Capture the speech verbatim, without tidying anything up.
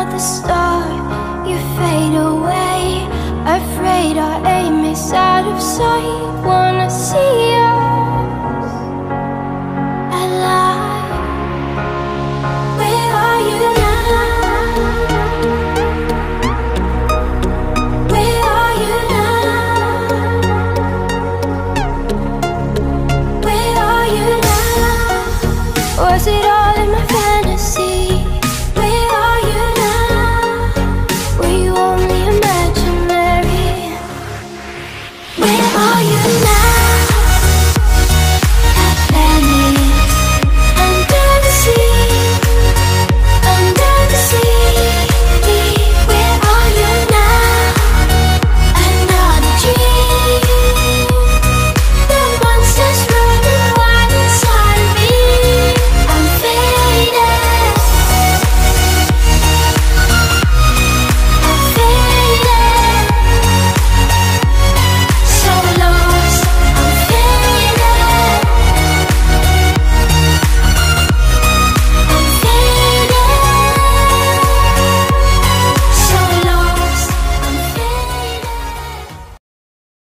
another star, you fade away. Afraid our aim is out of sight. Wanna see